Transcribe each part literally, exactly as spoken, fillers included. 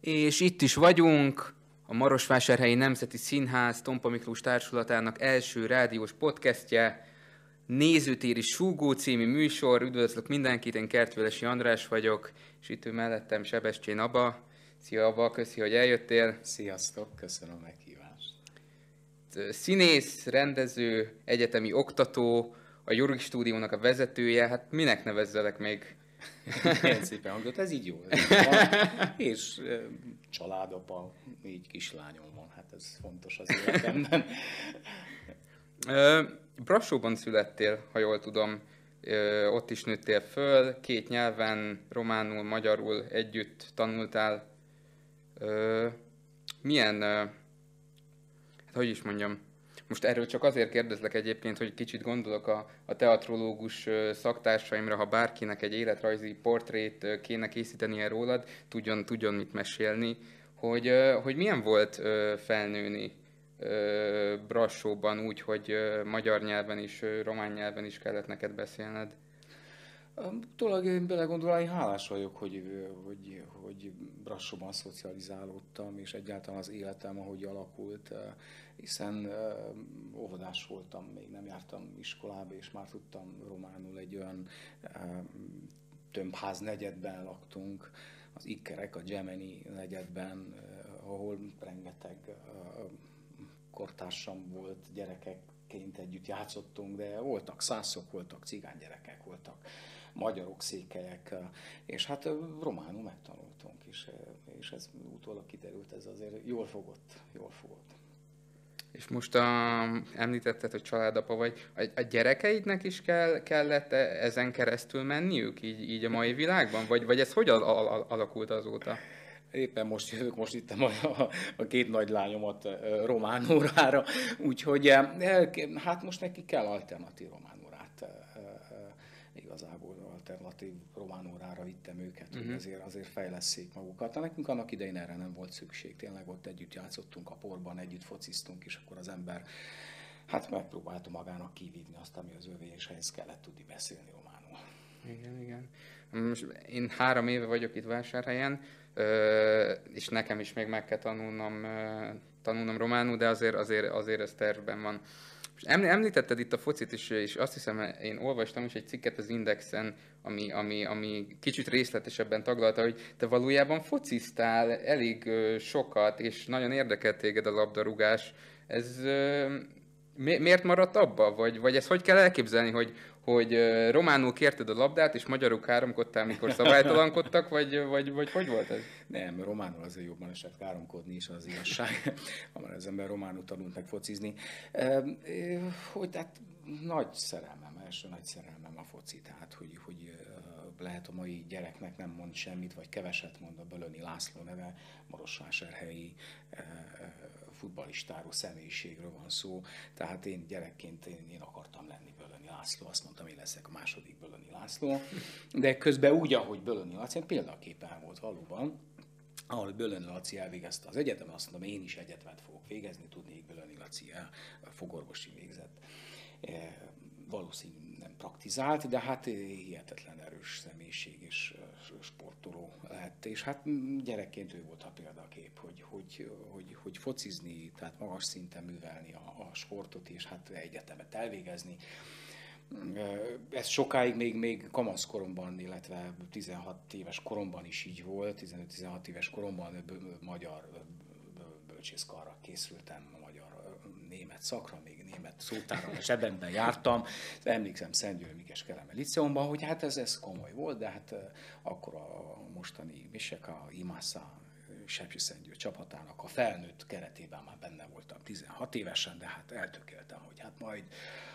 És itt is vagyunk, a Marosvásárhelyi Nemzeti Színház Tompa Miklós Társulatának első rádiós podcastje, Nézőtéri Súgó című műsor. Üdvözlök mindenkit, én Kertvölesi András vagyok, és itt ő mellettem Sebestyén Aba. Szia Aba, köszi, hogy eljöttél. Sziasztok, köszönöm a meghívást. Színész, rendező, egyetemi oktató, a Jorik Stúdiónak a vezetője, hát minek nevezzelek még? Milyen szépen hangzott, ez így jó. Ez így van. És e, családapa, négy kislányom van, hát ez fontos az életemben. Brassóban születtél, ha jól tudom, ott is nőttél föl, két nyelven, románul, magyarul együtt tanultál. Milyen, hát hogy is mondjam, most erről csak azért kérdezlek egyébként, hogy kicsit gondolok a, a teatrológus szaktársaimra, ha bárkinek egy életrajzi portrét kéne készítenie rólad, tudjon, tudjon mit mesélni, hogy, hogy milyen volt felnőni Brassóban úgy, hogy magyar nyelven is, román nyelven is kellett neked beszélned? Tulajdonképpen belegondolva, hálás vagyok, hogy, hogy, hogy Brassóban szocializálódtam, és egyáltalán az életem, ahogy alakult, hiszen óvodás voltam, még nem jártam iskolába, és már tudtam románul, egy olyan tömbház negyedben laktunk, az Ikkerek, a Gemeni negyedben, ahol rengeteg kortársam volt, gyerekekként együtt játszottunk, de voltak szászok, voltak cigánygyerekek, voltak magyarok, székelyek, és hát románul megtanultunk is, és ez utólag kiderült, ez azért jól fogott, jól fogott. És most a, említetted, hogy családapa vagy, a, a gyerekeidnek is kell, kellett ezen keresztül menniük, így, így a mai világban? Vagy, vagy ez hogy al, al, alakult azóta? Éppen most jövök, most itt a, a két nagy lányomat román órára, úgyhogy hát most neki kell alternatív román órát. Igazából alternatív román órára vittem őket, uh-huh. hogy azért, azért fejlesszék magukat. Nekünk annak idején erre nem volt szükség. Tényleg ott együtt játszottunk a porban, együtt fociztunk, és akkor az ember hát megpróbálta magának kivívni azt, ami az övé, és ehhez kellett tudni beszélni románul. Igen, igen. Most én három éve vagyok itt Vásárhelyen, és nekem is még meg kell tanulnom, tanulnom románul, de azért, azért, azért ez tervben van. Most említetted itt a focit is, és azt hiszem, én olvastam is egy cikket az Indexen, ami, ami, ami kicsit részletesebben taglalta, hogy te valójában fociztál elég sokat, és nagyon érdekelt téged a labdarúgás. Ez mi, miért maradt abba? Vagy, vagy ezt hogy kell elképzelni, hogy, hogy románul kérted a labdát, és magyarul káromkodtál, mikor szabálytalankodtak, vagy, vagy, vagy hogy volt ez? Nem, románul azért jobban esett káromkodni is az igazság, amely az ember románul tanult meg focizni. Hogy tehát nagy szerelmem, első nagy szerelmem a foci, tehát hogy, hogy lehet a mai gyereknek nem mond semmit, vagy keveset mond a Bölöni László neve, marosvásárhelyi futballistáról, személyiségről van szó. Tehát én gyerekként én, én akartam lenni Bölöni László, azt mondtam, én leszek a második Bölöni László. De közben úgy, ahogy Bölöni Laci, példaképpen volt valóban, ahol Bölöni Laci elvégezte az egyetemet, azt mondom, én is egyetemet fogok végezni, tudnék, Bölöni Laci fogorvosi végzett. Valószínűleg nem praktizált, de hát hihetetlen erős személyiség és sportoló lett. És hát gyerekként ő volt a példakép, hogy, hogy, hogy, hogy focizni, tehát magas szinten művelni a, a sportot, és hát egyetemet elvégezni. Ez sokáig még, még kamaszkoromban, illetve tizenhat éves koromban is így volt, tizenöt-tizenhat éves koromban magyar bölcsészkarra készültem, a magyar német szakra, még német szótárra, és ebbenben jártam. Emlékszem Szentgyőri Mikes Kelemen Liceumban, hogy hát ez, ez komoly volt, de hát akkor a mostani Miseka Imasa Sepsiszentgyőr csapatának a felnőtt keretében már benne voltam tizenhat évesen, de hát eltökéltem, hogy hát majd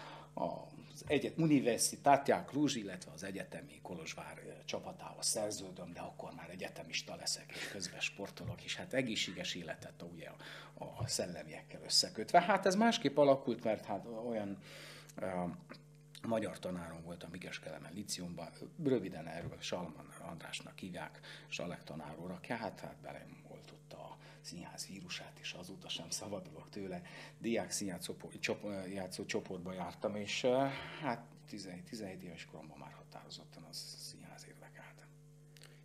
az egyet Universitatea Cluj, illetve az egyetemi Kolozsvár csapatához szerződöm, de akkor már egyetemista leszek, és közben sportolok, és hát egészséges életet ugye a, a szellemiekkel összekötve. Hát ez másképp alakult, mert hát olyan uh, magyar tanárom volt a Mikes Kelemen Líceumban, röviden erről Salman Andrásnak hívják, Salek tanár úr, aki hát, hát belém volt ott a színház vírusát, és azóta sem szabadulok tőle. Diák színjátszó csoportba jártam, és hát tizenhét éves koromban már határozottan az színház érdekelte.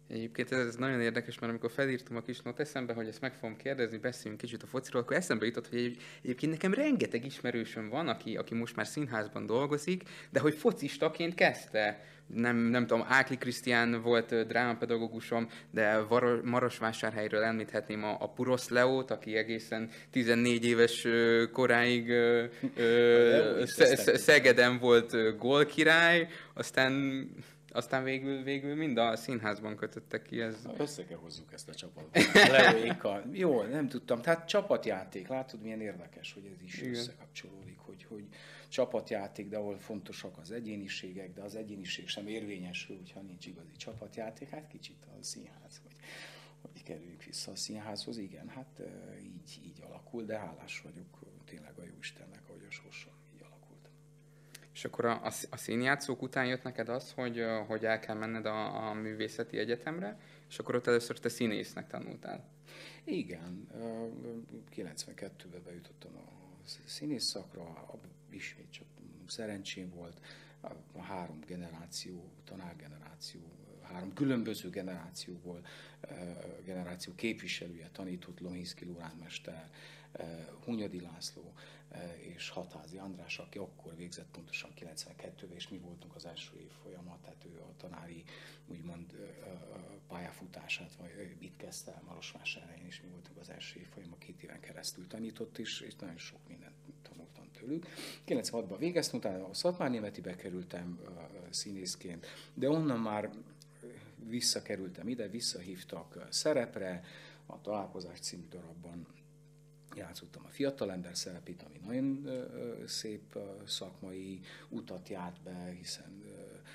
Egyébként ez nagyon érdekes, mert amikor felírtam a kis not eszembe, hogy ezt meg fogom kérdezni, beszéljünk kicsit a fociról, akkor eszembe jutott, hogy egy, egyébként nekem rengeteg ismerősöm van, aki, aki most már színházban dolgozik, de hogy focistaként kezdte. Nem, nem tudom, Ákli Krisztián volt drámapedagógusom, de Var- Marosvásárhelyről említhetném a, a Purosz Leót, aki egészen tizennégy éves koráig ö, ö, Szegeden volt gólkirály, aztán Aztán végül, végül mind a színházban kötöttek ki. Ez... Na, össze kell hozzuk ezt a csapatot. Leóékkal. Jó, nem tudtam. Tehát csapatjáték. Látod, milyen érdekes, hogy ez is igen, összekapcsolódik, hogy, hogy csapatjáték, de ahol fontosak az egyéniségek, de az egyéniség sem érvényesül, hogyha nincs igazi csapatjáték. Hát kicsit a színház, hogy, hogy kerüljük vissza a színházhoz. Igen, hát így, így alakul, de hálás vagyok tényleg a Jóistennek, ahogy a sorsom így alakult. És akkor a, a színjátszók után jött neked az, hogy, hogy el kell menned a, a művészeti egyetemre, és akkor ott először te színésznek tanultál. Igen, kilencvenkettőben bejutottam a színész szakra, ismét csak szerencsém volt, a három generáció, tanárgeneráció, három különböző generációból generáció képviselője tanított, Lohinszky Lórán mester, Hunyadi László és Hatházi András, aki akkor végzett pontosan kilencvenkettőben, és mi voltunk az első évfolyamat, tehát ő a tanári úgymond pályafutását, vagy itt kezdte el Marosvásárhelyen, és mi voltunk az első évfolyam, két éven keresztül tanított is, és nagyon sok mindent tanultam tőlük. kilencvenhatban végeztem, utána a Szatmárnémetibe kerültem színészként, de onnan már visszakerültem ide, visszahívtak szerepre, a Találkozás című darabban játszottam a fiatalember szerepét, ami nagyon szép szakmai utat járt be, hiszen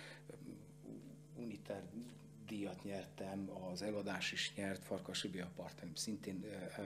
Uniter díjat nyertem, az előadás is nyert, Farkas Ibi a partnerim szintén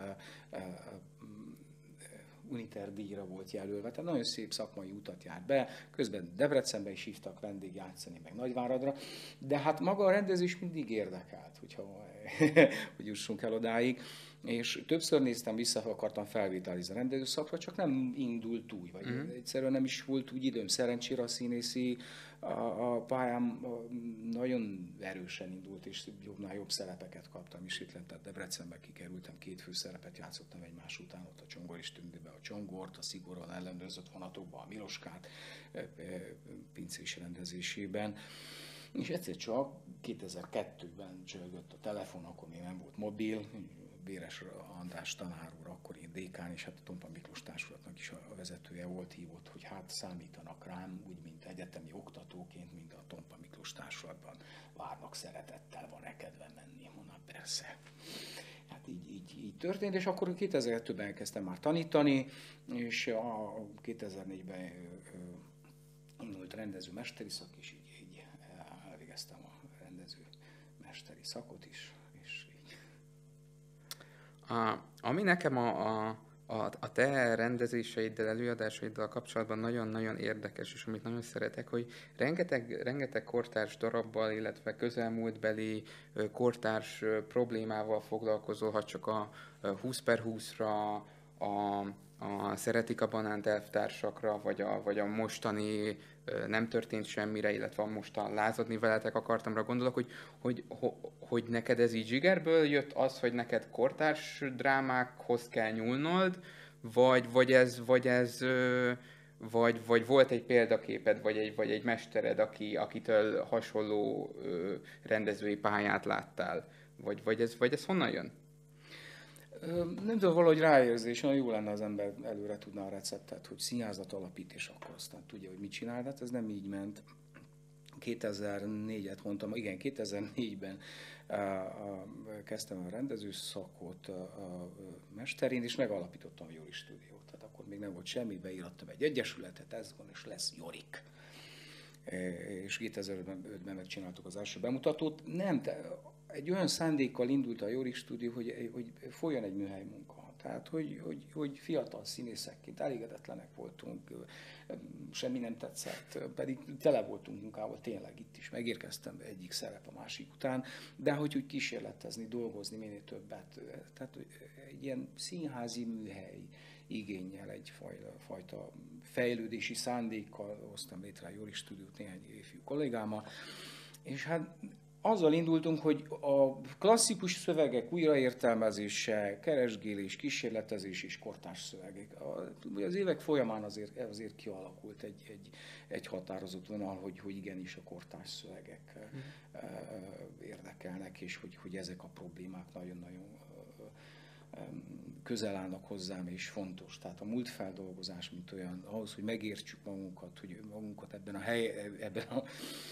Uniter díjra volt jelölve, tehát nagyon szép szakmai utat járt be, közben Debrecenbe is hívtak vendég játszani, meg Nagyváradra, de hát maga a rendezés mindig érdekelt, hogyha, hogy jussunk el odáig, és többször néztem vissza, akartam felvételizni a rendezőszakra, csak nem indult úgy, vagy uh-huh. egyszerűen nem is volt úgy időm, szerencsére a színészi a, a pályám nagyon erősen indult, és jobbnál jobb szerepeket kaptam is itt lent, tehát Debrecenbe kikerültem, két főszerepet játszottam egymás után, ott a Csongor tündébe, a Csongort, a szigorúan ellenőrzött vonatokban, a Miloskát pincés rendezésében. És egyszer csak kétezer-kettőben csörgött a telefon, akkor még nem volt mobil, Béres András tanár úr, akkor én dékán, és hát a Tompa Miklós társulatnak is a vezetője volt, hívott, hogy hát számítanak rám, úgy, mint egyetemi oktatóként, mint a Tompa Miklós társulatban várnak szeretettel, van-e kedve menni? Mondom, persze. Hát így, így, így történt, és akkor kétezer-kettőben elkezdtem már tanítani, és a kétezer-négyben indult rendező mesteri szak, és így, így elvégeztem a rendező mesteri szakot is. A, ami nekem a, a, a, a te rendezéseiddel, előadásaiddal kapcsolatban nagyon-nagyon érdekes, és amit nagyon szeretek, hogy rengeteg, rengeteg kortárs darabbal, illetve közelmúltbeli kortárs problémával foglalkozol, ha csak a húsz per húszra, a, a Szeretik a banánt elvtársakra, vagy a, vagy a mostani Nem történt semmire, illetve a mostan Lázadni veletek akartamra gondolok, hogy, hogy, hogy neked ez így zsigerből jött az, hogy neked kortárs drámákhoz kell nyúlnod, vagy, vagy ez, vagy ez vagy, vagy volt egy példaképed, vagy egy, vagy egy mestered, aki, akitől hasonló rendezői pályát láttál, vagy, vagy, ez, vagy ez honnan jön? Nem tudom, valahogy ráérzés, olyan jó lenne az ember előre tudná a receptet, hogy színházat alapít, és akkor aztán tudja, hogy mit csinál, de hát ez nem így ment. kétezer-négyet mondtam, igen, kétezer-négyben uh, uh, kezdtem a rendezőszakot uh, uh, mesterén, és megalapítottam a Jori Stúdiót. Tehát akkor még nem volt semmi, beírattam egy egyesületet, ez van, és lesz Jorik. És kétezer-ötben megcsináltuk az első bemutatót. Nem, te, egy olyan szándékkal indult a Jorik Stúdió, hogy, hogy folyjon egy műhely munka. Tehát, hogy, hogy, hogy fiatal színészekként elégedetlenek voltunk, semmi nem tetszett, pedig tele voltunk munkával, tényleg itt is megérkeztem egyik szerep a másik után, de hogy úgy kísérletezni, dolgozni minél többet. Tehát egy ilyen színházi műhely igénnyel, egyfajta fejlődési szándékkal hoztam létre a Jorik Stúdiót néhány ifjú kollégámmal, és hát azzal indultunk, hogy a klasszikus szövegek újraértelmezése, keresgélés, kísérletezés és kortárs szövegek. Az évek folyamán azért, azért kialakult egy, egy, egy határozott vonal, hogy, hogy igenis a kortárs szövegek mm. érdekelnek, és hogy, hogy ezek a problémák nagyon-nagyon közel állnak hozzám, és fontos. Tehát a múltfeldolgozás, mint olyan, ahhoz, hogy megértsük magunkat, hogy magunkat ebben a hely, ebben a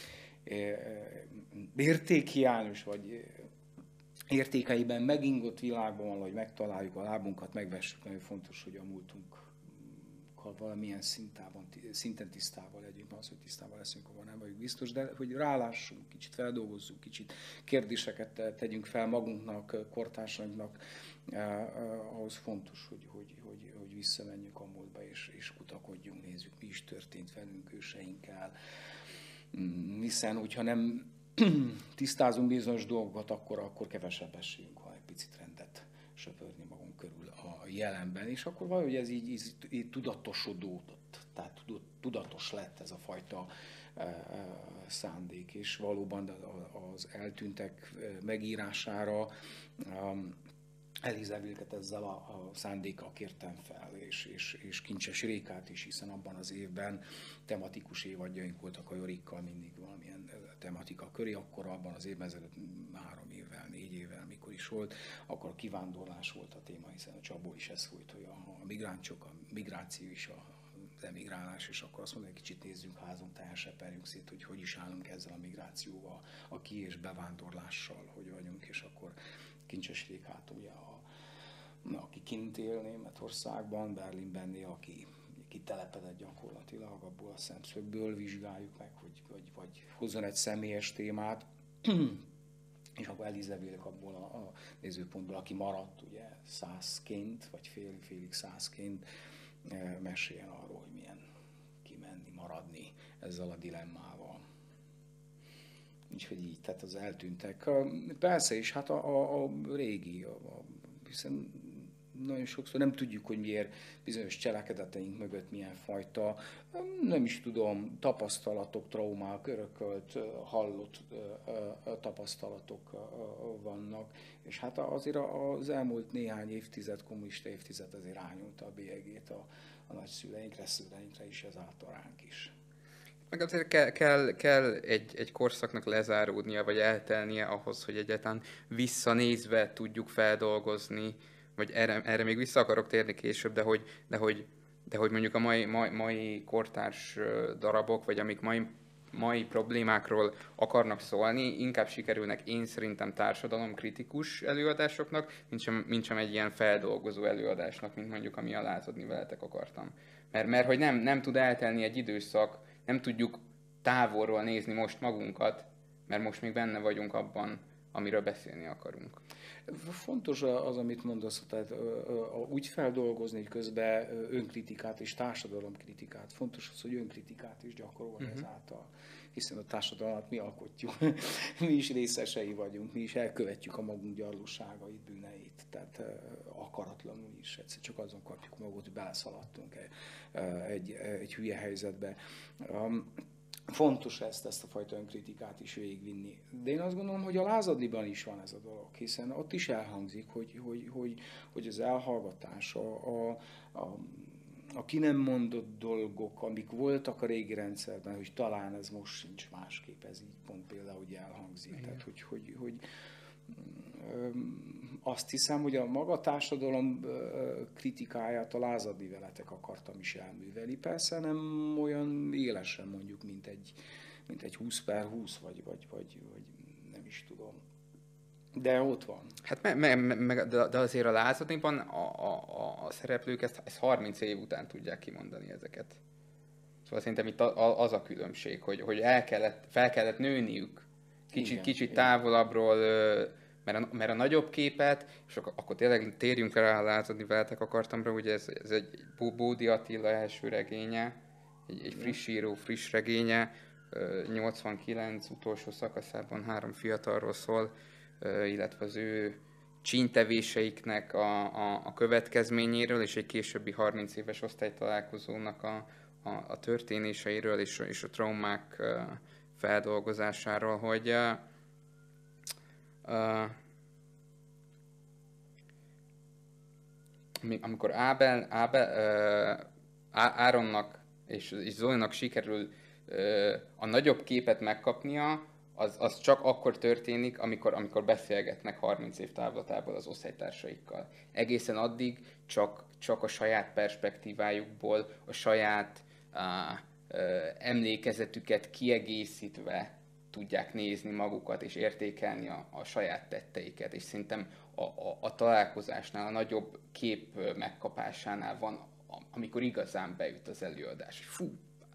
értékhiányos, vagy értékeiben megingott világban valahogy megtaláljuk a lábunkat, megvessük. Nagyon fontos, hogy a múltunkkal valamilyen szintában, szinten tisztával legyünk, az, hogy tisztával leszünk, ahol nem vagyunk biztos, de hogy rálássunk, kicsit feldolgozzunk, kicsit kérdéseket tegyünk fel magunknak, kortársainknak, ahhoz fontos, hogy, hogy, hogy, hogy visszamenjünk a múltba, és, és kutakodjunk, nézzük, mi is történt velünk, őseinkkel. Hiszen, hogyha nem tisztázunk bizonyos dolgokat, akkor, akkor kevesebb esélyünk van egy picit rendet söpörni magunk körül a jelenben, és akkor valahogy ez így, így, így tudatosodott, tehát tudatos lett ez a fajta e, e, szándék, és valóban az eltűntek megírására um, Eliza Wilket ezzel a, a szándékkal kértem fel, és, és, és Kincses Rékát is, hiszen abban az évben tematikus évadjaink voltak a Jorikkal, mindig valamilyen tematika köré, akkor abban az évben, ezelőtt három évvel, négy évvel, mikor is volt, akkor a kivándorlás volt a téma, hiszen a Csabból is ez folyt, hogy a, a migránsok, a migráció is, a, az emigrálás, és akkor azt mondom, hogy kicsit nézzünk házon, tehát seperjünk szét, hogy hogy is állunk ezzel a migrációval, a ki- és bevándorlással, hogy vagyunk, és akkor Kincses Rékát, ugye, a, aki kint él Németországban, Berlinben él, aki kitelepedett gyakorlatilag, abból a szemszögből vizsgáljuk meg, hogy, vagy, vagy hozzon egy személyes témát, és akkor Eliza Wilk abból a, a nézőpontból, aki maradt, ugye, százként, vagy félig, félig százként, meséljen arról, hogy milyen kimenni, maradni ezzel a dilemmával. Úgyhogy így, tehát az eltűntek. Persze is, hát a, a, a régi, a, a, hiszen nagyon sokszor nem tudjuk, hogy miért bizonyos cselekedeteink mögött milyen fajta, nem is tudom, tapasztalatok, traumák, örökölt, hallott tapasztalatok vannak. És hát azért az elmúlt néhány évtized, kommunista évtized azért rányomta a bélyegét a, a nagyszüleinkre, szüleinkre is, ezáltal ránk is. Meg azért kell, kell, kell egy, egy korszaknak lezáródnia, vagy eltelnie ahhoz, hogy egyáltalán visszanézve tudjuk feldolgozni, vagy erre, erre még vissza akarok térni később, de hogy, de hogy, de hogy mondjuk a mai, mai, mai kortárs darabok, vagy amik mai, mai problémákról akarnak szólni, inkább sikerülnek én szerintem társadalomkritikus előadásoknak, mint sem, mint sem egy ilyen feldolgozó előadásnak, mint mondjuk ami a Lázadni veletek akartam. Mert, mert hogy nem, nem tud eltelni egy időszak, nem tudjuk távolról nézni most magunkat, mert most még benne vagyunk abban, amiről beszélni akarunk. Fontos az, amit mondasz, tehát úgy feldolgozni, hogy közben önkritikát és társadalomkritikát. Fontos az, hogy önkritikát is gyakorolni uh-huh. ezáltal, hiszen a társadalmat mi alkotjuk, mi is részesei vagyunk, mi is elkövetjük a magunk gyarlóságait, bűneit, tehát akaratlanul is, egyszer csak azon kapjuk magunkat, hogy beleszaladtunk egy, egy hülye helyzetbe. Fontos ezt, ezt a fajta önkritikát is végigvinni. De én azt gondolom, hogy a Lázadliban is van ez a dolog, hiszen ott is elhangzik, hogy, hogy, hogy, hogy az elhallgatás, a, a, a, a ki nem mondott dolgok, amik voltak a régi rendszerben, hogy talán ez most sincs másképp, ez így pont például hogy elhangzik. Igen. Tehát, hogy, hogy, hogy azt hiszem, hogy a maga társadalom kritikáját a Lázadli veletek akartam is elművelni. Persze nem olyan élesen mondjuk, mint egy, mint egy húsz per húsz, vagy, vagy, vagy, vagy nem is tudom. De ott van. Hát me, me, me, de azért a Lázadliban a, a, a szereplők ezt, ezt harminc év után tudják kimondani ezeket. Szóval szerintem itt az a különbség, hogy, hogy el kellett, fel kellett nőniük kicsit, igen, kicsit igen. távolabbról, mert a, mert a nagyobb képet, és akkor, akkor tényleg térjünk rá a Lázadni veletek akartamra, ugye ez, ez egy Bódi Attila első regénye, egy, egy friss író, friss regénye, nyolcvankilenc utolsó szakaszában három fiatalról szól, illetve az ő csíntevéseiknek a, a, a következményéről, és egy későbbi harminc éves osztálytalálkozónak a, a, a történéseiről, és, és a traumák feldolgozásáról, hogy uh, amikor Ábel, Ábel uh, Áronnak és, és Zolinak sikerül uh, a nagyobb képet megkapnia, az, az csak akkor történik, amikor, amikor beszélgetnek harminc év távlatából az osztálytársaikkal. Egészen addig csak, csak a saját perspektívájukból, a saját uh, uh, emlékezetüket kiegészítve tudják nézni magukat és értékelni a, a saját tetteiket. És szerintem a, a, a találkozásnál, a nagyobb kép megkapásánál van, amikor igazán beüt az előadás. Fú,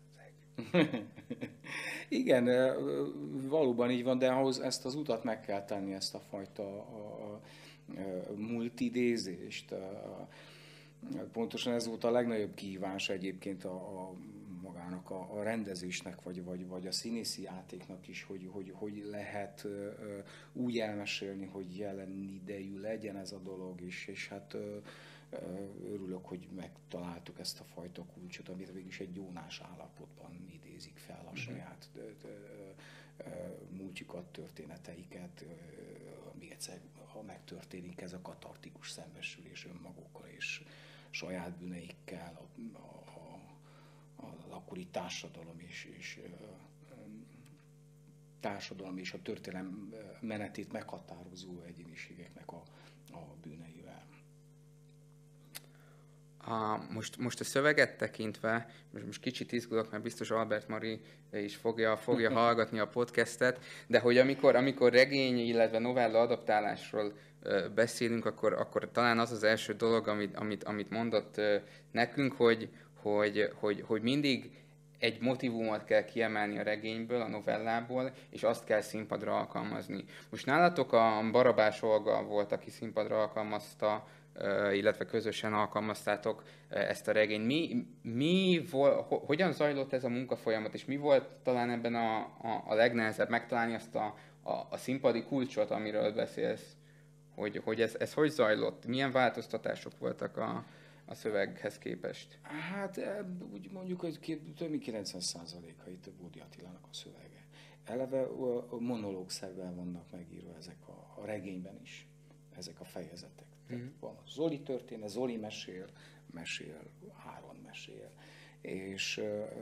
igen, valóban így van, de ahhoz ezt az utat meg kell tenni, ezt a fajta a, a, a multidézést. Pontosan ez volt a legnagyobb kihívás egyébként a, a magának a, a rendezésnek, vagy, vagy, vagy a színészi játéknak is, hogy, hogy, hogy lehet úgy elmesélni, hogy jelen idejű legyen ez a dolog is, és hát örülök, hogy megtaláltuk ezt a fajta kulcsot, amit végülis egy gyónás állapotban idézik fel a saját múltjukat, történeteiket, amíg egyszer, ha megtörténik ez a katartikus szembesülés önmagukkal és saját bűneikkel, a, a, a akkori társadalom és, és társadalom és a történelem menetét meghatározó egyéniségeknek a, a bűneivel. A, most, most a szöveget tekintve, most, most kicsit izgulok, mert biztos Albert Mari is fogja, fogja hallgatni a podcastet, de hogy amikor, amikor regény, illetve novella adaptálásról ö, beszélünk, akkor, akkor talán az az első dolog, amit, amit, amit mondott ö, nekünk, hogy, hogy, hogy, hogy mindig egy motivumot kell kiemelni a regényből, a novellából, és azt kell színpadra alkalmazni. Most nálatok a Barabás Olga volt, aki színpadra alkalmazta, illetve közösen alkalmaztátok ezt a regényt. Mi, mi vol, hogyan zajlott ez a munkafolyamat, és mi volt talán ebben a, a, a legnehezebb megtalálni azt a, a, a színpadi kulcsot, amiről beszélsz, hogy, hogy ez, ez hogy zajlott? Milyen változtatások voltak a, a szöveghez képest? Hát úgy mondjuk, hogy több mint kilencven százaléka itt a Bódi Attilának a szövege. Eleve monológszerben vannak megírva ezek a, a regényben is, ezek a fejezetek. Mm-hmm. Van Zoli történet, Zoli mesél, mesél, Áron mesél. És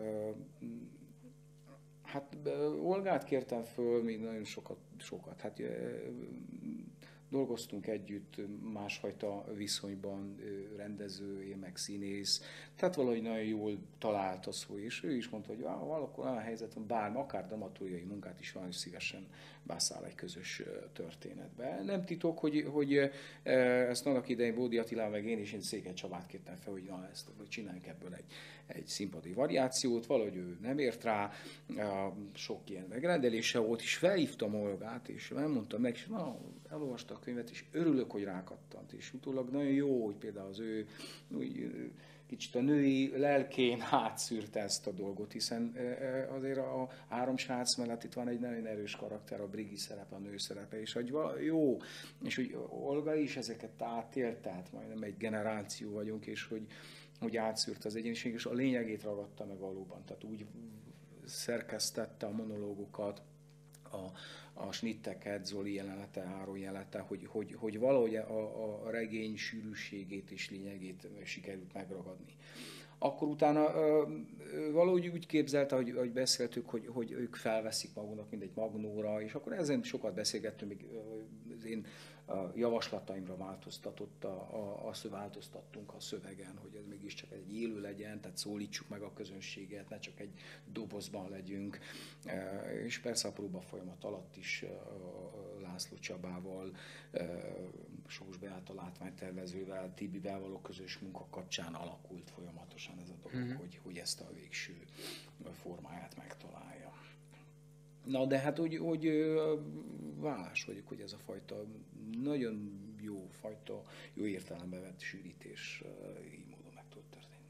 hát Olgát kértem föl, még nagyon sokat, sokat. Hát dolgoztunk együtt másfajta viszonyban, rendező, én meg színész. Tehát valahogy nagyon jól talált a szó, és ő is mondta, hogy valakor olyan helyzet van, bármi, akár dramaturgiai munkát is van, és szívesen beszáll egy közös történetbe. Nem titok, hogy, hogy ezt annak idején Bódi Attilával meg én is, én Székely Csabát kértem fel, hogy na, ezt csináljunk ebből egy, egy színpadi variációt, valahogy ő nem ért rá, sok ilyen megrendelése volt, és felhívtam Olgát, és elmondtam meg, és na, elolvasta a könyvet, és örülök, hogy rákattant, és utólag nagyon jó, hogy például az ő úgy, kicsit a női lelkén átszűrte ezt a dolgot, hiszen azért a három srác mellett itt van egy nagyon erős karakter, a Brigi szerepe, a nő szerepe, és hogy jó, és hogy Olga is ezeket átélt, tehát majdnem egy generáció vagyunk, és hogy, hogy átszűrt az egyéniség, és a lényegét ragadta meg valóban, tehát úgy szerkesztette a monológokat, a, a snitteket, Zoli jelenete, Áron jelenete, hogy, hogy, hogy valahogy a, a regény sűrűségét és lényegét sikerült megragadni. Akkor utána valahogy úgy képzelte, hogy, hogy beszéltük, hogy, hogy ők felveszik magunknak mindegy magnóra, és akkor ezen sokat beszélgettünk, még az én javaslataimra változtatott, a, a, azt változtattunk a szövegen, hogy ez mégiscsak egy élő legyen, tehát szólítsuk meg a közönséget, ne csak egy dobozban legyünk. És persze a próba folyamat alatt is László Csabával, Sós Beáta látványtervezővel, Tibivel való közös munka kapcsán alakult folyamatosan ez a dolog, mm-hmm. hogy, hogy ezt a végső formáját megtalálja. Na, de hát úgy, úgy válás vagyok, hogy ez a fajta nagyon jó fajta, jó értelembe vett sűrítés így módon meg tud történni.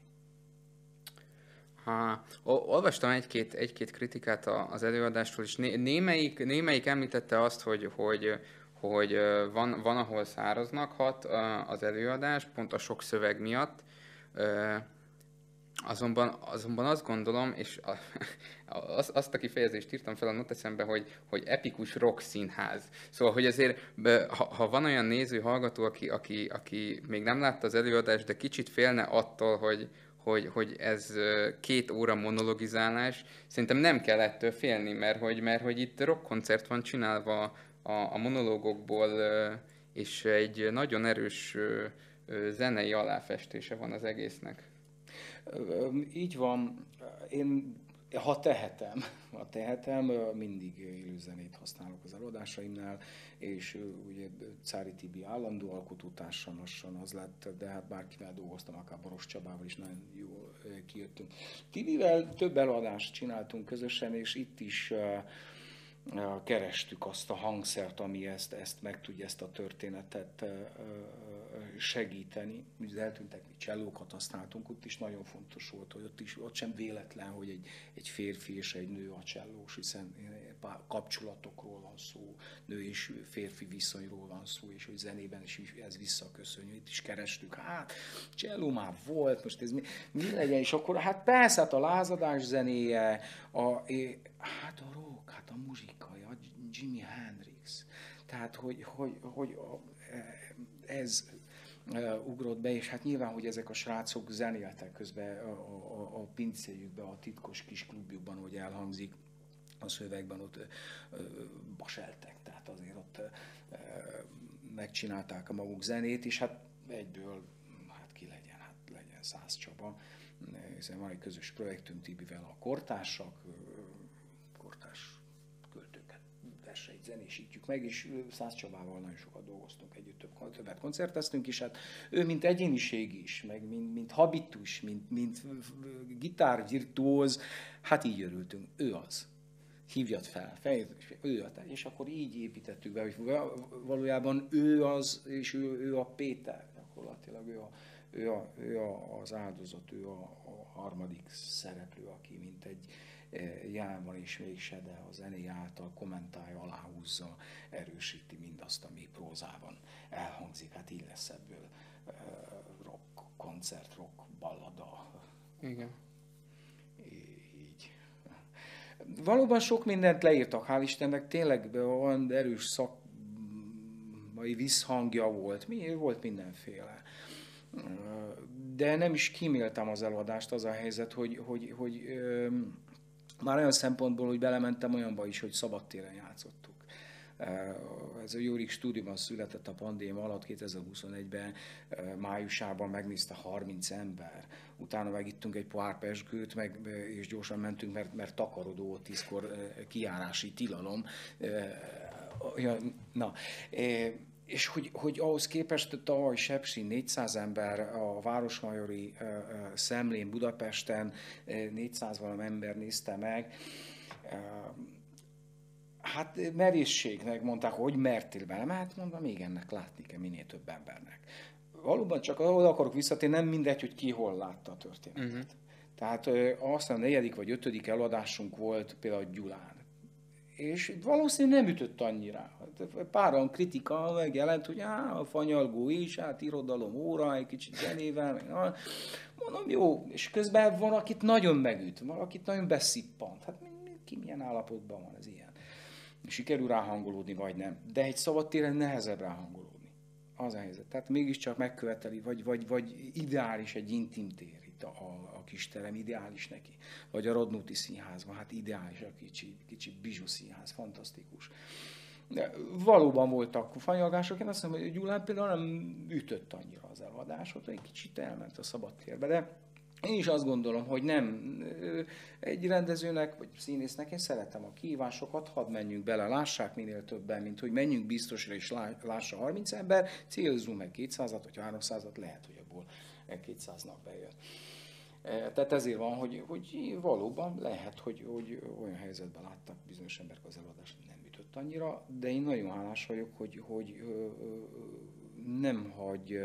Ha, olvastam egy-két, egy-két kritikát az előadástól, és né, némelyik, némelyik említette azt, hogy, hogy, hogy van, van, ahol száraznak hat az előadás, pont a sok szöveg miatt. Azonban, azonban azt gondolom, és a, az, azt a kifejezést írtam fel a noteszembe, hogy, hogy epikus rock színház. Szóval, hogy azért, ha, ha van olyan néző, hallgató, aki, aki, aki még nem látta az előadást, de kicsit félne attól, hogy, hogy, hogy ez két óra monologizálás, szerintem nem kell ettől félni, mert hogy, mert hogy itt rockkoncert van csinálva a, a monológokból, és egy nagyon erős zenei aláfestése van az egésznek. Így van. Én, ha tehetem, ha tehetem, mindig élőzenét használok az előadásaimnál, és ugye Cári Tibi állandó alkotótársam lassan az lett, de hát bárkivel dolgoztam, akár Boros Csabával is nagyon jól kijöttünk. Tibivel több előadást csináltunk közösen, és itt is kerestük azt a hangszert, ami ezt, ezt meg tudja, ezt a történetet segíteni. Eltűntek, mi csellókat használtunk, ott is nagyon fontos volt, hogy ott, is, ott sem véletlen, hogy egy, egy férfi és egy nő a csellós, hiszen kapcsolatokról van szó, nő és férfi viszonyról van szó, és hogy zenében is ez visszaköszönjön. Itt is kerestük, hát cselló már volt, most ez mi, mi legyen, és akkor hát persze, hát a lázadás zenéje, a, hát a rock, hát a muzsikai, a Jimi Hendrix, tehát hogy, hogy, hogy ez ugrott be, és hát nyilván, hogy ezek a srácok zenéltek közben a, a, a pincéjükben, a titkos kis klubjukban, hogy elhangzik, a szövegben ott baseltek, tehát azért ott megcsinálták a maguk zenét, és hát egyből, hát ki legyen, hát legyen Szász Csaba, hiszen van egy közös projektünk Tibivel, a kortársak, kortárs költőket verseit zenésítjük meg, és Szász Csabával nagyon sokat dolgoztunk együtt, több, többet koncerteztünk, és hát ő mint egyéniség is, meg mint, mint habitus, mint, mint gitárvirtuóz, hát így örültünk, ő az. Hívjad fel, fejezd, ő a te. És akkor így építettük be, hogy valójában ő az, és ő, ő a Péter, gyakorlatilag ő, a, ő, a, ő a, az áldozat, ő a, a harmadik szereplő, aki mint egy járban és mégse, de a zené által kommentálja, aláhúzza, erősíti mindazt, ami prózában elhangzik. Hát így lesz ebből rock koncert, rock ballada. Igen. Így. Valóban sok mindent leírtak, hál' Istennek, tényleg olyan erős szakmai visszhangja volt, mi, volt mindenféle. De nem is kíméltem az előadást, az a helyzet, hogy, hogy, hogy már olyan szempontból, hogy belementem olyanba is, hogy szabadtéren játszottuk. Ez a Jórik stúdióban született a pandémia alatt, kétezer-huszonegyben, májusában megnézte harminc ember. Utána megittünk egy pohár pezsgőt, meg, és gyorsan mentünk, mert, mert takarodó, tízkor kijárási tilalom. Na, és hogy, hogy ahhoz képest tavaly Sepsin négyszáz ember, a Városmajori Szemlén Budapesten négyszáz valami ember nézte meg. Hát merészségnek mondták, hogy mertél bele, hát mondom, még ennek látni kell minél több embernek. Valóban csak oda akarok visszatérni, nem mindegy, hogy ki hol látta a történetet. Uh-huh. Tehát aztán a negyedik vagy ötödik előadásunk volt például Gyulán. És valószínűleg nem ütött annyira. Páran kritika megjelent, hogy á, a fanyalgó is, hát irodalom óra, egy kicsit zenével. Mondom, jó, és közben van, akit nagyon megüt, van, akit nagyon beszippant. Hát ki milyen állapotban van ez ilyen. Sikerül ráhangolódni, vagy nem. De egy szabadtéren nehezebb ráhangolódni. Az a helyzet. Tehát mégiscsak megköveteli, vagy, vagy, vagy ideális egy intim tér itt a, a, a kis terem, ideális neki. Vagy a Radnóti Színházban, hát ideális a kicsi, kicsi bizsú színház, fantasztikus. De valóban voltak fanyalgások, én azt mondom, hogy Gyulán például nem ütött annyira az előadás, ott egy kicsit elment a szabadtérbe, de én is azt gondolom, hogy nem egy rendezőnek, vagy színésznek, én szeretem a kihívásokat, hadd menjünk bele, lássák minél többen, mint hogy menjünk biztosra és lássa harminc ember, célzunk meg kétszázat vagy háromszázat, lehet, hogy abból kétszáznak bejön. Tehát ezért van, hogy, hogy valóban lehet, hogy, hogy olyan helyzetben láttak bizonyos emberek az előadást, nem ütött annyira, de én nagyon hálás vagyok, hogy, hogy nem hagy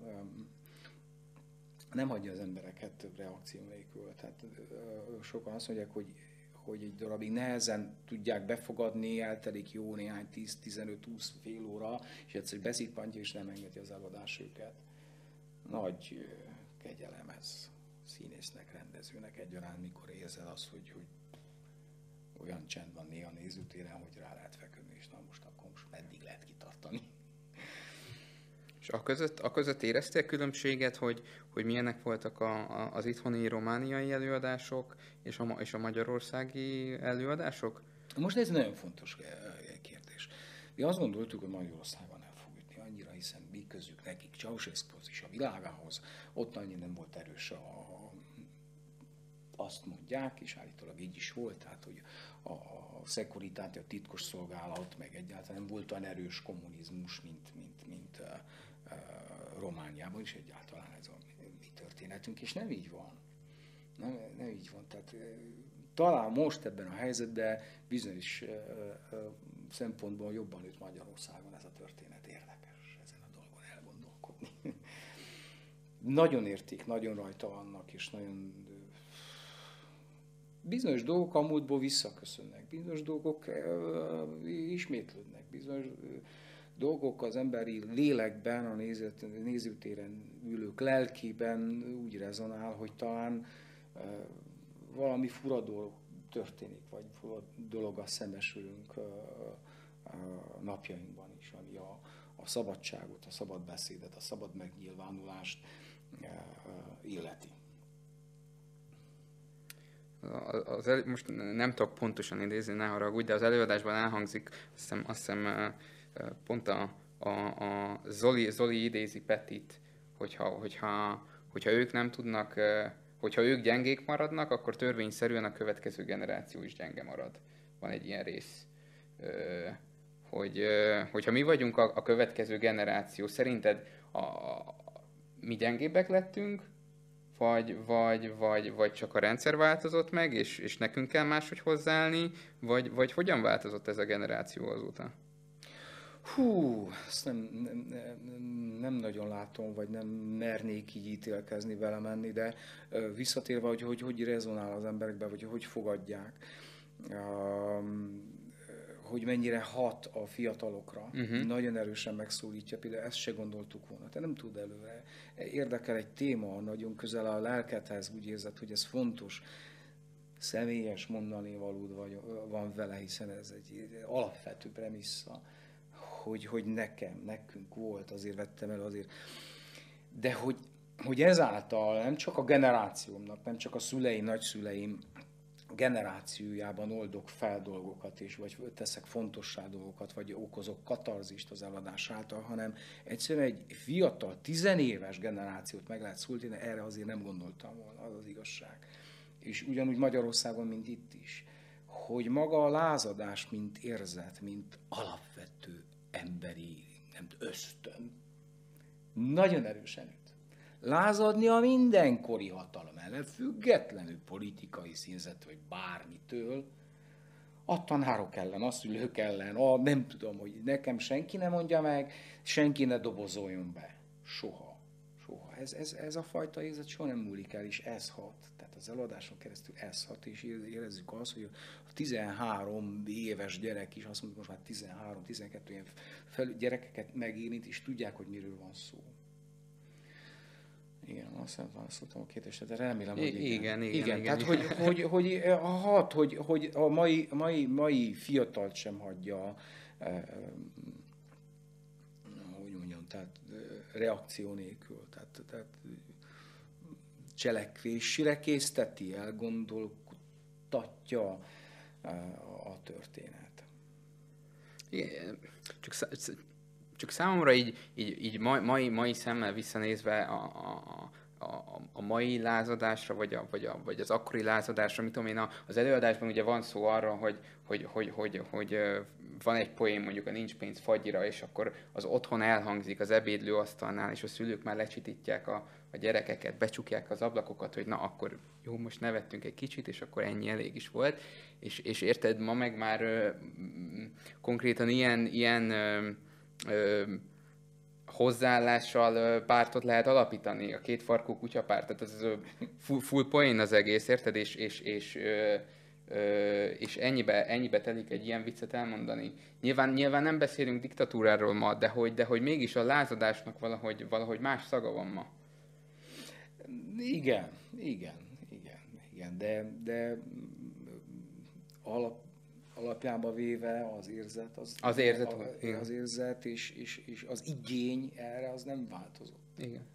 nem hagyja az embereket több reakció nélkül. Tehát sokan azt mondják, hogy, hogy egy darabig nehezen tudják befogadni, eltelik jó néhány tíz-tizenöt-húsz fél óra, és egyszer beszippantja, és nem engedi az előadás őket. Nagy kegyelem ez. színésznek, rendezőnek egyaránt, mikor érzed azt, hogy, hogy olyan csend van néha nézőtéren, hogy rá lehet feküdni, és na most akkor most meddig lehet kitartani. És a között, a között éreztél különbséget, hogy, hogy milyenek voltak a, a, az itthoni romániai előadások és a, és a magyarországi előadások? Most ez nagyon fontos kérdés. Mi azt gondoltuk, hogy Magyarországon el fog ütni annyira, hiszen mi közük nekik Ceausescuhoz is a világához, ott annyi nem volt erős a, azt mondják, és állítólag így is volt, tehát hogy a, a Securitate, a titkos szolgálat, meg egyáltalán nem volt olyan erős kommunizmus, mint, mint, mint uh, uh, Romániában, és egyáltalán ez a mi történetünk, és nem így van. Nem, nem így van. Tehát uh, talán most ebben a helyzetben bizonyos uh, uh, szempontból jobban üt Magyarországon ez a történet. Érdekes ezen a dolgon elgondolkodni. Nagyon értik, nagyon rajta vannak, és nagyon bizonyos dolgok a múltból visszaköszönnek, bizonyos dolgok uh, ismétlődnek, bizonyos uh, dolgok az emberi lélekben, a nézet, nézőtéren ülők lelkében úgy rezonál, hogy talán uh, valami fura dolog történik, vagy fura dologgal szembesülünk uh, uh, napjainkban is, ami a, a szabadságot, a szabad beszédet, a szabad megnyilvánulást uh, uh, illeti. Az elő, most nem tudok pontosan idézni, ne haragudj, de az előadásban elhangzik, azt hiszem, azt hiszem pont a, a, a Zoli, Zoli idézi Petit, hogyha, hogyha, hogyha ők nem tudnak, hogyha ők gyengék maradnak, akkor törvényszerűen a következő generáció is gyenge marad. Van egy ilyen rész. Hogy, hogyha mi vagyunk a, a következő generáció, szerinted a, a, mi gyengébbek lettünk, Vagy, vagy, vagy, vagy csak a rendszer változott meg, és, és nekünk kell máshogy hozzáállni, vagy, vagy hogyan változott ez a generáció azóta? Hú, ezt nem, nem, nem nagyon látom, vagy nem mernék így ítélkezni, vele menni, de visszatérve, hogy hogy, hogy rezonál az emberekben, vagy hogy fogadják, hogy mennyire hat a fiatalokra, uh-huh. nagyon erősen megszólítja, például ezt se gondoltuk volna, te nem tud előre. Érdekel egy téma, nagyon közel a lelkedhez, úgy érzed, hogy ez fontos, személyes mondani valód vagy, van vele, hiszen ez egy alapvető premissza, hogy, hogy nekem, nekünk volt, azért vettem el, azért. De hogy, hogy ezáltal nem csak a generációmnak, nem csak a szüleim, nagyszüleim generációjában oldok fel dolgokat, és vagy teszek fontossá dolgokat, vagy okozok katarzist az eladás által, hanem egyszerűen egy fiatal, tizenéves generációt meg lehet szólítani, erre azért nem gondoltam volna, az az igazság. És ugyanúgy Magyarországon, mint itt is, hogy maga a lázadás, mint érzet, mint alapvető emberi nem, ösztön, nagyon erősen üt. Lázadni a mindenkori hatalom ellen, függetlenül politikai színzet, vagy bármitől, a tanárok ellen, a szülők ellen, a nem tudom, hogy nekem senki ne mondja meg, senki ne dobozoljon be. Soha. Soha. Ez, ez, ez a fajta érzet soha nem múlik el, és ez hat. Tehát az eladáson keresztül ez hat, és érezzük azt, hogy a tizenhárom éves gyerek is, azt mondjuk most már tizenhárom tizenkettő ilyen fel, gyerekeket megérint, és tudják, hogy miről van szó. Igen, azt nem válaszoltam a kérdésre, de remélem, hogy igen. Igen, igen, igen. igen. Tehát, igen. Hogy, hogy, hogy, hat, hogy, hogy a mai, mai, mai fiatalt sem hagyja, eh, hogy mondjam, tehát reakció nélkül, tehát, tehát cselekvésre készteti, elgondolkodtatja a történet. Igen, csak Csak számomra így, így, így mai, mai szemmel visszanézve a, a, a, a mai lázadásra, vagy, a, vagy, a, vagy az akkori lázadásra, mit tudom én, az előadásban ugye van szó arra, hogy, hogy, hogy, hogy, hogy van egy poén, mondjuk a nincs pénz fagyira, és akkor az otthon elhangzik az ebédlőasztalnál, és a szülők már lecsitítják a, a gyerekeket, becsukják az ablakokat, hogy na akkor jó, most nevettünk egy kicsit, és akkor ennyi elég is volt. És, és érted, ma meg már ö, konkrétan ilyen, ilyen ö, Ö, hozzáállással ö, pártot lehet alapítani, a kétfarkú kutyapárt, tehát ez ö, full, full point az egész, érted? És, és, és, ö, ö, és ennyibe, ennyibe telik egy ilyen viccet elmondani. Nyilván, nyilván nem beszélünk diktatúráról ma, de hogy, de hogy mégis a lázadásnak valahogy, valahogy más szaga van ma. Igen, igen, igen, igen, de, de alap, alapjában véve az érzet, az, Az érzet, a, igen. az érzet és, és, és az igény erre az nem változott. Igen.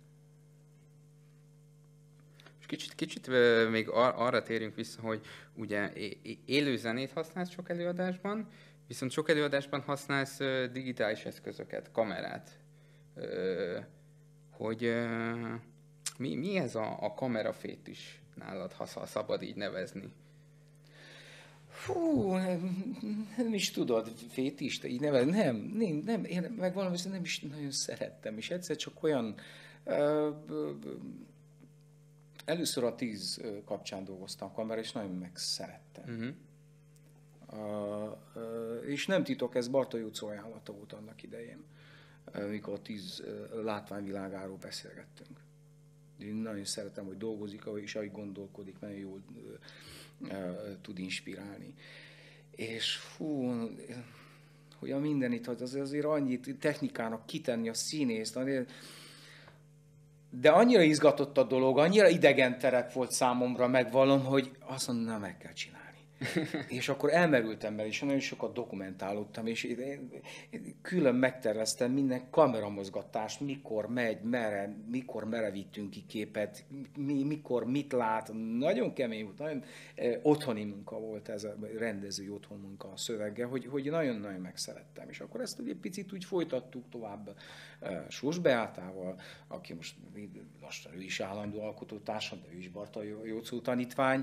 És kicsit, kicsit ö, még ar- arra térjünk vissza, hogy ugye é- élő zenét használsz sok előadásban, viszont sok előadásban használsz ö, digitális eszközöket, kamerát. Ö, hogy ö, mi, mi ez a, a kamerafétis nálad, ha ha szabad így nevezni? Fú, nem, nem is tudod, fétista, így nevez, nem, nem, nem, én meg valami nem is nagyon szerettem, és egyszer csak olyan, ö, ö, ö, először a tíz kapcsán dolgoztam kamera, és nagyon megszerettem. Uh-huh. Uh, uh, és nem titok, ez Barta Jóci ajánlata volt annak idején, uh, mikor a tíz uh, látványvilágáról beszélgettünk. Én nagyon szeretem, hogy dolgozik, és ahogy gondolkodik, nagyon jól uh, uh, tud inspirálni. És fú, hogy a mindenit, az azért annyit technikának kitenni a színészt, de annyira izgatott a dolog, annyira idegen terep volt számomra, megvallom, hogy azt mondom, na, meg kell csinálni. És akkor elmerültem bele, és nagyon sokat dokumentálódtam, és én külön megterveztem minden kameramozgatást, mikor megy, merre, mikor merevítünk ki képet, mi, mikor mit lát. Nagyon kemény volt, nagyon eh, otthoni munka volt ez a rendezői otthon munka a szövege, hogy, hogy nagyon-nagyon megszerettem. És akkor ezt ugye picit úgy folytattuk tovább eh, Sós Beátával, aki most lassan ő is állandó alkotótársam, de ő is Barta Jóci tanítvány.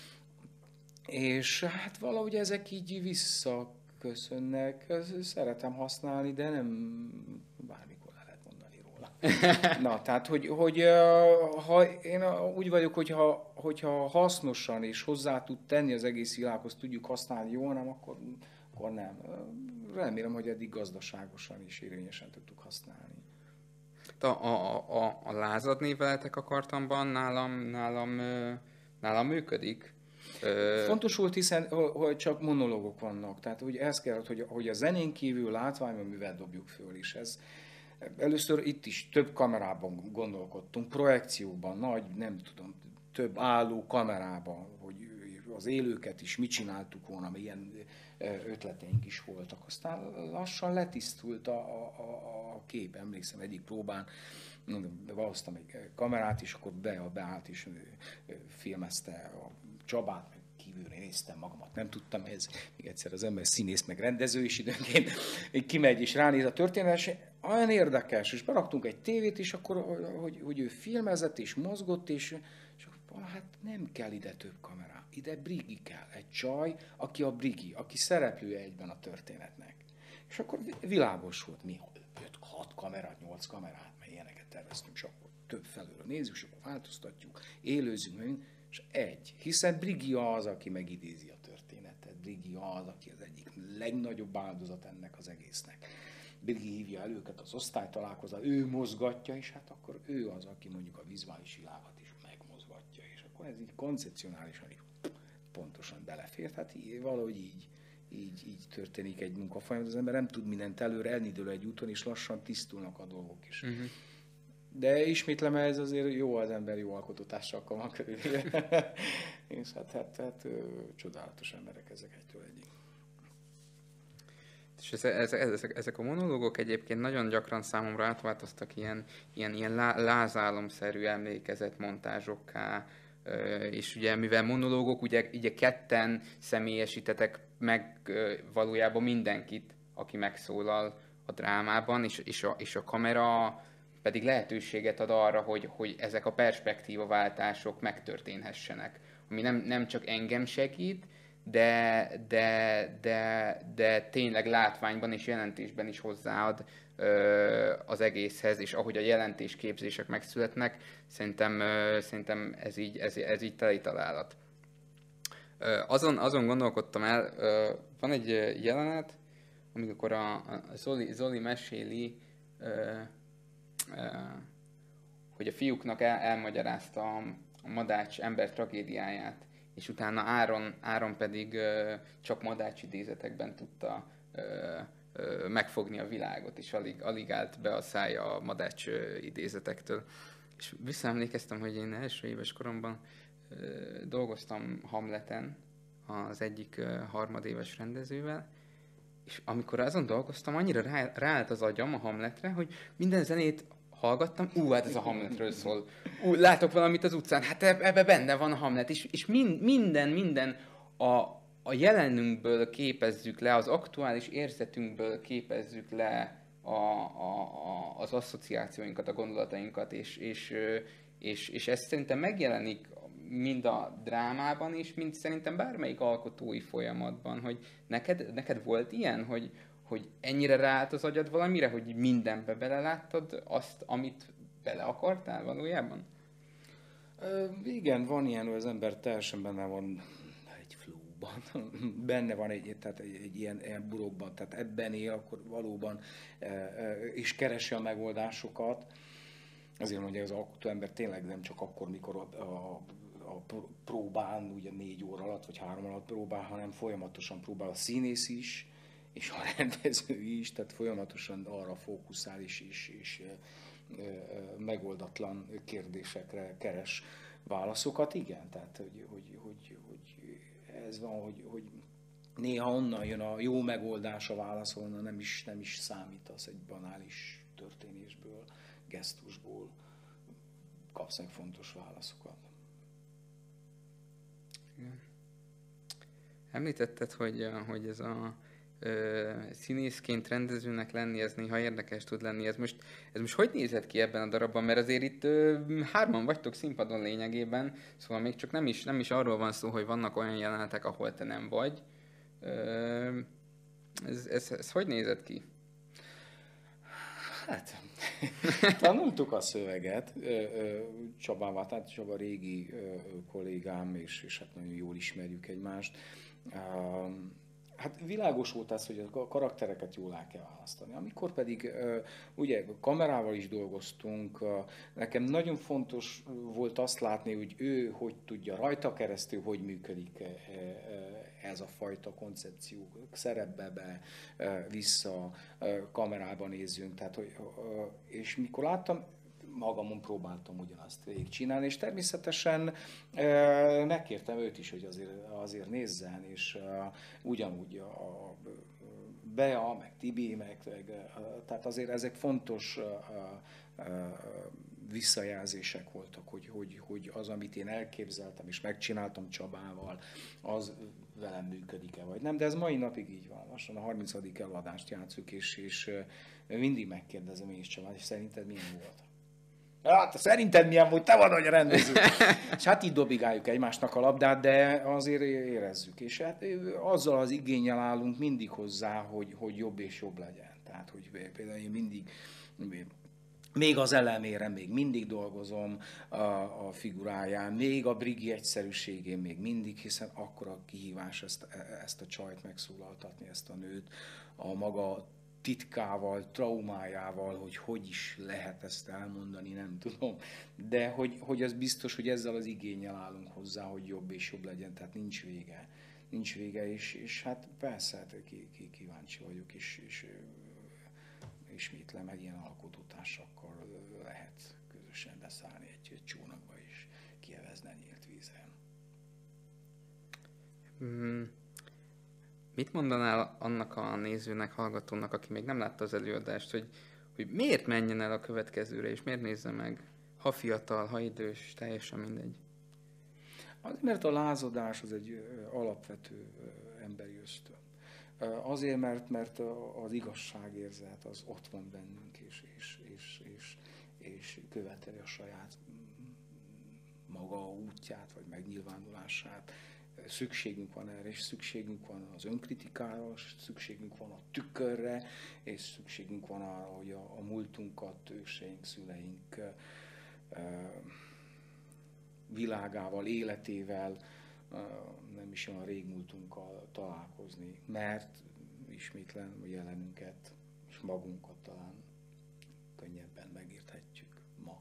És hát valahogy ezek így visszaköszönnek, szeretem használni, de nem bármikor le lehet mondani róla. Na, tehát, hogy, hogy ha én úgy vagyok, hogyha, hogyha hasznosan és hozzá tud tenni az egész világhoz, tudjuk használni jól, nem, akkor, akkor nem. Remélem, hogy eddig gazdaságosan és érvényesen tudtuk használni. A, a, a, a lázad veletek a kartonban nálam, nálam, nálam működik. Fontos volt, hiszen hogy csak monológok vannak, tehát hogy ez kell, hogy, hogy a zenén kívül látványban mivel dobjuk föl is. Ez, először itt is több kamerában gondolkodtunk, projekcióban, nagy, nem tudom, több álló kamerában, hogy az élőket is mit csináltuk volna, ilyen ötleteink is voltak. Aztán lassan letisztult a, a, a kép, emlékszem egyik próbán, behoztam egy kamerát, és akkor be, beállt és filmezte a Csabát, meg kívülre néztem magamat, nem tudtam, ez még egyszer az ember színész, meg rendező, és időnként kimegy és ránéz a történet, és olyan érdekes, és beraktunk egy tévét, és akkor, hogy, hogy ő filmezett, és mozgott, és, és akkor, hát nem kell ide több kamera, ide Brigi kell, egy csaj, aki a Brigi, aki szereplője egyben a történetnek. És akkor világos volt, mi öt, hat kamerát, nyolc kamerát, mert ilyeneket terveztünk, és akkor több felől nézzük, és akkor változtatjuk, élőzünk, és egy. Hiszen Brigi az, aki megidézi a történetet. Brigi az, aki az egyik legnagyobb áldozat ennek az egésznek. Brigi hívja el őket az osztálytalálkozóra, ő mozgatja, és hát akkor ő az, aki mondjuk a vizuális világot is megmozgatja. És akkor ez így koncepcionálisan így pontosan belefér. Hát így, valahogy így, így, így történik egy munkafolyamat. Az ember nem tud mindent előre, elindul egy úton, és lassan tisztulnak a dolgok is. Uh-huh. De ismétlem, ez azért jó az ember jó alkotótársakkal van körül. És hát, hát, hát ö, csodálatos emberek ezek egytől egyik. És ezek, ezek, ezek a monológok egyébként nagyon gyakran számomra átváltoztak ilyen, ilyen, ilyen lá, lázálomszerű emlékezetmontázsokká, és ugye mivel monológok, ugye, ugye ketten személyesítetek meg valójában mindenkit, aki megszólal a drámában, és, és, a, és a kamera pedig lehetőséget ad arra, hogy, hogy ezek a perspektívaváltások megtörténhessenek. Ami nem, nem csak engem segít, de, de, de, de tényleg látványban és jelentésben is hozzáad ö, az egészhez, és ahogy a jelentésképzések megszületnek, szerintem, ö, szerintem ez így, ez, ez így teli találat. Ö, azon, azon gondolkodtam el, ö, van egy jelenet, amikor a, a Zoli, Zoli meséli, ö, hogy a fiúknak el, elmagyarázta a, a Madács ember tragédiáját, és utána Áron, Áron pedig ö, csak Madács idézetekben tudta ö, ö, megfogni a világot, és alig, alig állt be a szája a Madács ö, idézetektől. és visszaemlékeztem, hogy én első éves koromban ö, dolgoztam Hamleten az egyik ö, harmadéves rendezővel, és amikor azon dolgoztam, annyira rá, ráállt az agyam a Hamletre, hogy minden zenét hallgattam, ú, hát ez a Hamletről szól. Ú, látok valamit az utcán, hát ebbe benne van a Hamlet, és, és min, minden, minden a, a jelenünkből képezzük le, az aktuális érzetünkből képezzük le a, a, a, az asszociációinkat, a gondolatainkat, és, és, és, és ez szerintem megjelenik mind a drámában is, mind szerintem bármelyik alkotói folyamatban, hogy neked, neked volt ilyen, hogy, hogy ennyire ráállt az agyad valamire, hogy mindenbe beleláttad azt, amit bele akartál valójában? Ö, igen, van ilyen, hogy az ember teljesen benne van egy flowban, benne van egy, tehát egy, egy ilyen, ilyen burokban, tehát ebben él, akkor valóban e, e, és keresi a megoldásokat. Azért mondja, az alkotó ember tényleg nem csak akkor, mikor a, a a próbán, ugye négy óra alatt, vagy három alatt próbál, hanem folyamatosan próbál a színész is, és a rendező is, tehát folyamatosan arra fókuszál is, és, és e, e, megoldatlan kérdésekre keres válaszokat. Igen, tehát hogy, hogy, hogy, hogy ez van, hogy, hogy néha onnan jön a jó megoldás, a válasz, onnan nem is, nem is számítasz egy banális történésből, gesztusból, kapsz meg fontos válaszokat. Igen. Említetted, hogy, hogy ez a ö, színészként rendezőnek lenni, ez néha érdekes tud lenni. Ez most, ez most hogy nézett ki ebben a darabban? Mert azért itt ö, hárman vagytok színpadon lényegében, szóval még csak nem is, nem is arról van szó, hogy vannak olyan jelenetek, ahol te nem vagy. Ö, ez, ez, ez hogy nézett ki? Hát, tanultuk a szöveget Csabával, tehát Csaba régi kollégám, és, és hát nagyon jól ismerjük egymást. Hát világos volt az, hogy a karaktereket jól el kell választani. Amikor pedig ugye kamerával is dolgoztunk, nekem nagyon fontos volt azt látni, hogy ő hogy tudja rajta keresztül, hogy működik ez a fajta koncepció, szerepbe be, vissza, kamerában nézzünk. Tehát, hogy, és mikor láttam, magamon próbáltam ugyanazt végigcsinálni, és természetesen e, megkértem őt is, hogy azért, azért nézzen, és e, ugyanúgy a, a Bea, meg Tibi, meg, meg a, tehát azért ezek fontos e, e, visszajelzések voltak, hogy, hogy, hogy az, amit én elképzeltem és megcsináltam Csabával, az velem működik-e vagy nem, de ez mai napig így van. Lassan a harmincadik előadást játszuk, és, és mindig megkérdezem én is Csabát, és szerinted milyen volt? Hát szerinted milyen volt, te vagy a rendező. És hát így dobigáljuk egymásnak a labdát, de azért érezzük. És hát azzal az igénnyel állunk mindig hozzá, hogy, hogy jobb és jobb legyen. Tehát, hogy például én mindig, még az elemére még mindig dolgozom a, a figuráján, még a Brigi egyszerűségén még mindig, hiszen akkora kihívás ezt, ezt a csajt megszólaltatni, ezt a nőt, a maga titkával, traumájával, hogy hogy is lehet ezt elmondani, nem tudom. De hogy, hogy az biztos, hogy ezzel az igénnyel állunk hozzá, hogy jobb és jobb legyen, tehát nincs vége. Nincs vége, és, és hát persze, hát ki, ki, kíváncsi vagyok, és, és ismétlem, egy ilyen alkotótársakkal lehet közösen beszállni egy, egy csónakba, és kievezni nyílt vízre. Mm. Mit mondanál annak a nézőnek, hallgatónak, aki még nem látta az előadást, hogy, hogy miért menjen el a következőre, és miért nézze meg? Ha fiatal, ha idős, teljesen mindegy. Azért, mert a lázadás az egy alapvető emberi ösztön. Azért, mert, mert az igazságérzet az ott van bennünk, és, és, és, és, és követeli a saját maga útját, vagy megnyilvánulását. Szükségünk van erre, és szükségünk van az önkritikára, szükségünk van a tükörre, és szükségünk van arra, hogy a, a múltunkat, őseink, szüleink világával, életével, nem is olyan régmúltunkkal találkozni, mert ismétlen a jelenünket és magunkat talán könnyebben megérthetjük ma.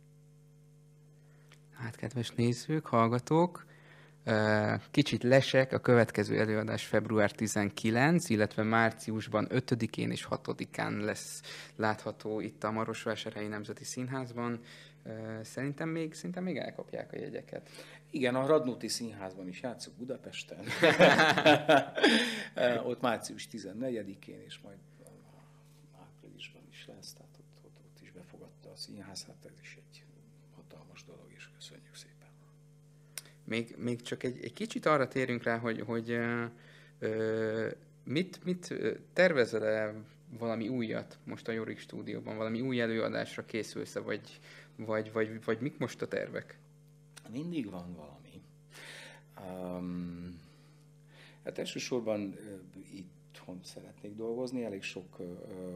Hát, kedves nézők, hallgatók, kicsit lesek, a következő előadás február tizenkilencedikén, illetve márciusban ötödikén és hatodikán lesz látható itt a Marosvásárhelyi Nemzeti Színházban. Szerintem még, szerintem még elkapják a jegyeket. Igen, a Radnóti Színházban is játszok Budapesten. Ott március tizennegyedikén, és majd áprilisban is lesz, tehát ott, ott, ott is befogadta a színház, hát ez is egy hatalmas dolog, és köszönjük szépen. Még, még csak egy, egy kicsit arra térünk rá, hogy, hogy ö, mit, mit tervezel-e valami újat most a Jorik stúdióban, valami új előadásra készülsz-e, vagy, vagy, vagy, vagy mik most a tervek? Mindig van valami. Um, hát elsősorban uh, itthon szeretnék dolgozni, elég sok uh,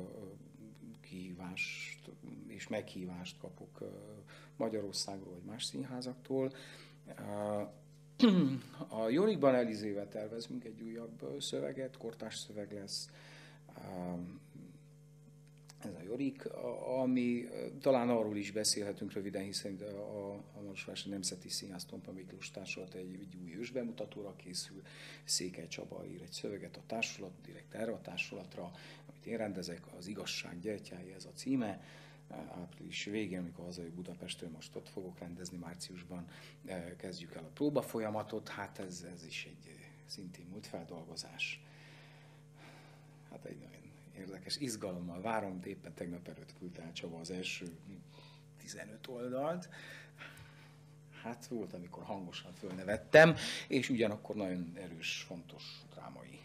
kihívást és meghívást kapok uh, Magyarországról vagy más színházaktól. Uh, a Jorikban Elizével tervezünk egy újabb szöveget, kortárs szöveg lesz. Um, ez a Jorik, ami talán arról is beszélhetünk röviden, hiszen a, a Marosvárosi Nemzeti Színház Tompa Miklós Társulat egy, egy új ősbemutatóra készül. Székely Csaba ír egy szöveget a társulat, direkt erre a társulatra, amit én rendezek, az Igazság gyertyái ez a címe. Április végén, amikor hazajövök Budapestről, most ott fogok rendezni, márciusban kezdjük el a próba folyamatot. Hát ez, ez is egy szintén múltfeldolgozás. Hát egy nagyon érdekes, izgalommal várom, éppen tegnap előtt küldte el Csaba az első tizenöt oldalt. Hát volt, amikor hangosan fölnevettem, és ugyanakkor nagyon erős, fontos drámai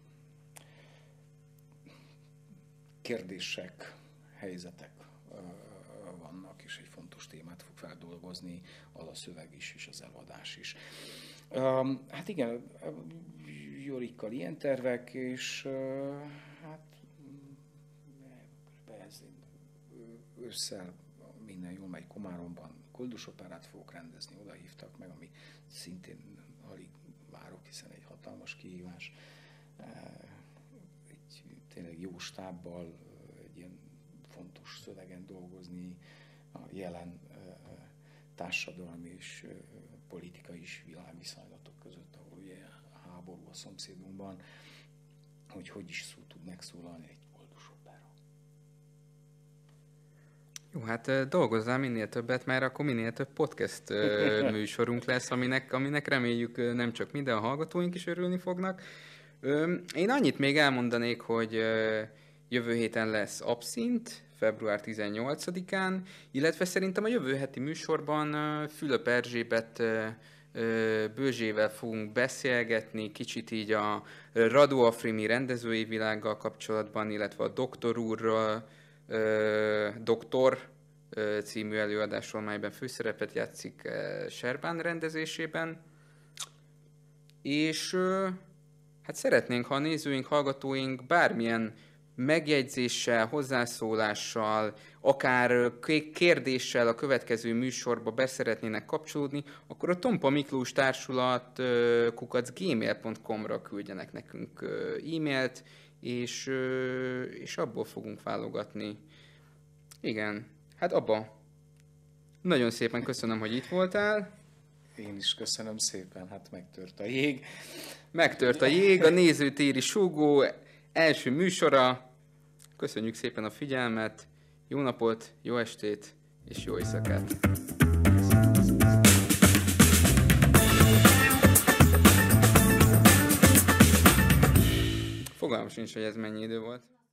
kérdések, helyzetek vannak, és egy fontos témát fog feldolgozni, az a szöveg is, és az előadás is. Hát igen, Jorikkal ilyen tervek, és hát ősszel minden jól megy Komáromban, Koldus operát fogok rendezni, oda hívtak meg, ami szintén alig várok, hiszen egy hatalmas kihívás. Egy tényleg jó stábbal, egy ilyen fontos szövegen dolgozni, a jelen társadalmi és politikai és világviszonylatok között, ahol ugye háború a szomszédunkban, hogy hogy is szó tud megszólalni egy Koldus opera. Jó, hát dolgozzál minél többet, mert akkor minél több podcast műsorunk lesz, aminek, aminek reméljük nem csak minden hallgatóink is örülni fognak. Én annyit még elmondanék, hogy jövő héten lesz Abszint, február tizennyolcadikán, illetve szerintem a jövő heti műsorban Fülöp Erzsébet Bőzsével fogunk beszélgetni, kicsit így a Radu Afrimi rendezői világgal kapcsolatban, illetve a Doktor úrral, Doktor című előadásról, melyben főszerepet játszik Serbán rendezésében. És hát szeretnénk, ha a nézőink, hallgatóink bármilyen megjegyzéssel, hozzászólással, akár kérdéssel a következő műsorba beszeretnének kapcsolódni, akkor a Tompa Miklós Társulat kukac gmail pont com-ra küldjenek nekünk e-mailt, és, és abból fogunk válogatni. Igen, hát abba. Nagyon szépen köszönöm, hogy itt voltál. Én is köszönöm szépen, hát megtört a jég. Megtört a jég, a nézőtéri súgó első műsora. Köszönjük szépen a figyelmet, jó napot, jó estét és jó éjszakát! Fogalmam sincs, hogy ez mennyi idő volt.